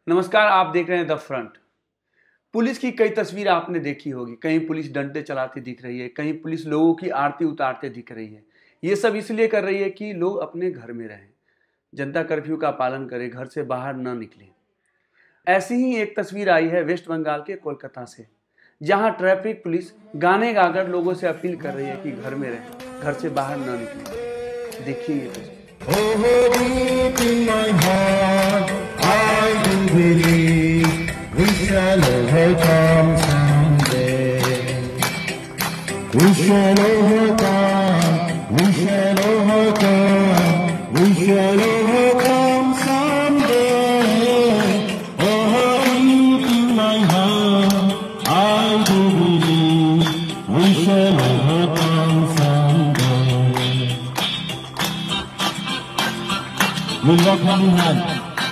नमस्कार, आप देख रहे हैं द फ्रंट। पुलिस की कई तस्वीर आपने देखी होगी। कहीं पुलिस डंडे चलाती दिख रही है, कहीं पुलिस लोगों की आरती उतारते दिख रही है। ये सब इसलिए कर रही है कि लोग अपने घर में रहें, जनता कर्फ्यू का पालन करें, घर से बाहर न निकलें। ऐसी ही एक तस्वीर आई है वेस्ट बंगाल के कोलकाता से, जहां ट्रैफिक पुलिस गाने गाकर लोगों से अपील कर रही है कि घर में रहें, घर से बाहर न निकलें। देखिए ये तस्वीर। We shall overcome someday. We shall overcome. We shall overcome. We shall overcome someday. Oh, deep in my heart, I do believe we shall overcome someday. We'll walk hand in hand.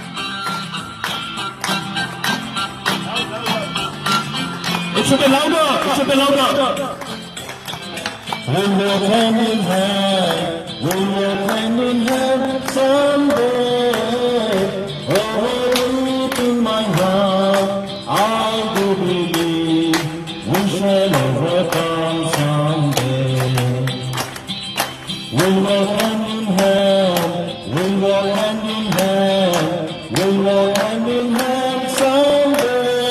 It's a bit louder. It's a bit louder. We'll walk hand in hand. We'll walk hand in hand someday. Oh, deep in my heart, I do believe we shall overcome someday. We'll walk hand in hand. We'll walk hand in hand. We'll walk hand in hand someday.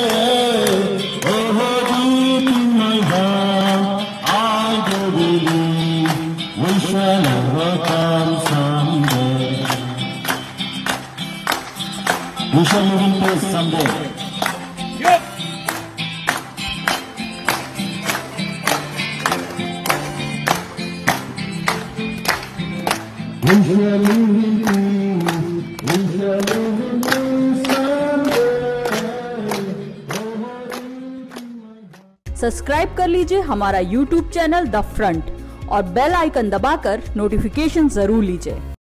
We shall overcome someday. We shall live in peace someday. Yep. We shall live in peace. We shall live in peace someday. Subscribe कर लीजिए हमारा YouTube channel the front और bell icon दबाकर notification जरूर लीजिए।